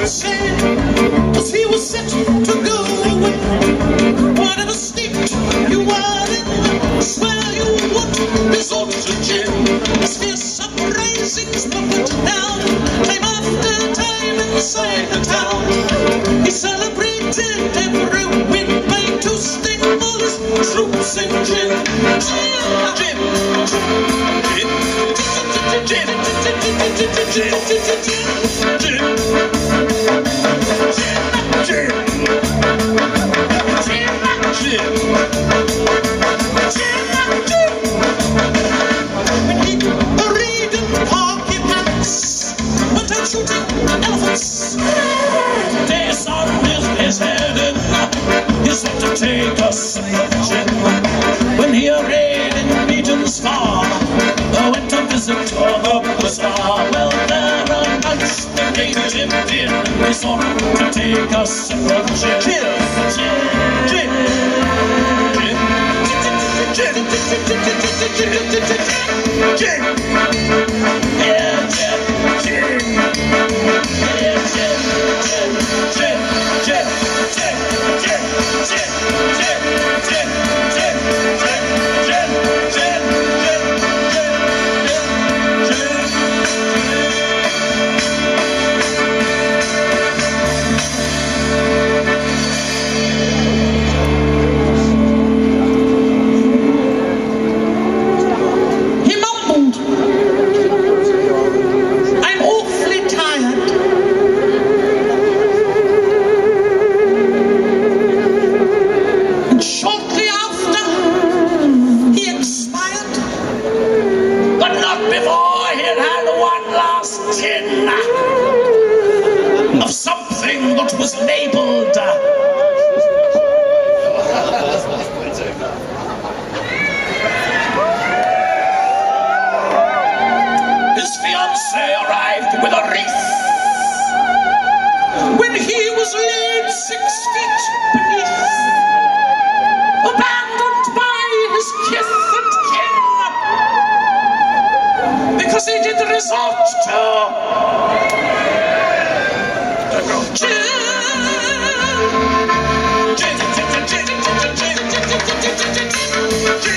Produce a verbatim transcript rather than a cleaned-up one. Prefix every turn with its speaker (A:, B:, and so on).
A: sad, 'cause he was set to go away. Whatever state you are in, swear you won't resort to jail. His fierce uprisings put down time after time inside the town. He celebrated every win by toasting all his troops in gin. Gin, gin, gin, gin, shooting elephants. Days on his, his head and he's set to take us gin. When he arrayed in Regent's Farm, I went to visit the bazaar. Well, there amongst the native Indian, they sought to take us gin. Gin, gin, gin, gin, gin, gin, yeah, gin, gin. Of something that was labeled his fiancée arrived with a wreath when he was laid six feet beneath, abandoned by his kith and kin, because he did resort to Gin, gin, gin, gin, gin, gin, gin, gin, gin, gin, gin, gin, gin, gin,